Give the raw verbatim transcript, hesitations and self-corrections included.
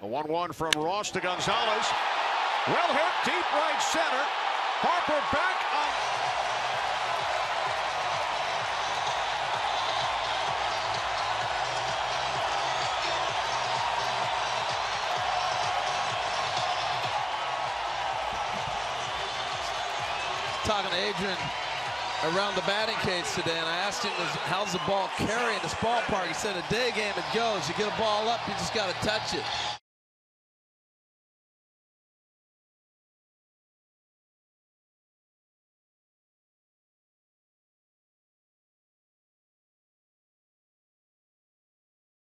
The one one from Ross to Gonzalez. Well hit, deep right center. Harper back on. Talking to Adrian around the batting cage today, and I asked him, how's the ball carrying this ballpark? He said, a day game it goes. You get a ball up, you just got to touch it.